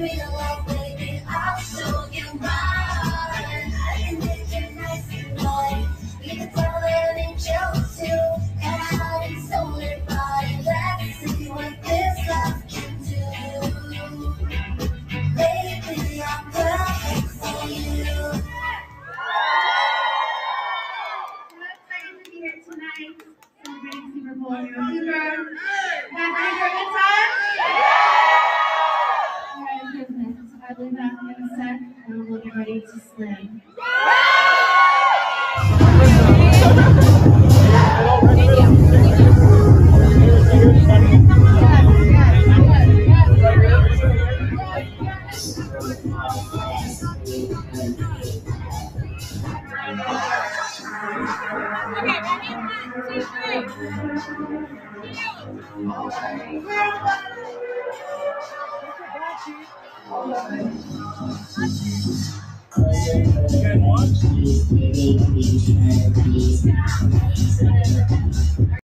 real life, baby, I'll show you mine. I can make it nice and light. You can tell an angel too. And it's only right. Let's see what this love can do. Baby, I'm perfect for you. We're excited to be here tonight, celebrating Super Bowl. You're a Hoover. You guys ready for a good time? All right, business. I'll be back in a sec, and we'll get ready to slam. Good one.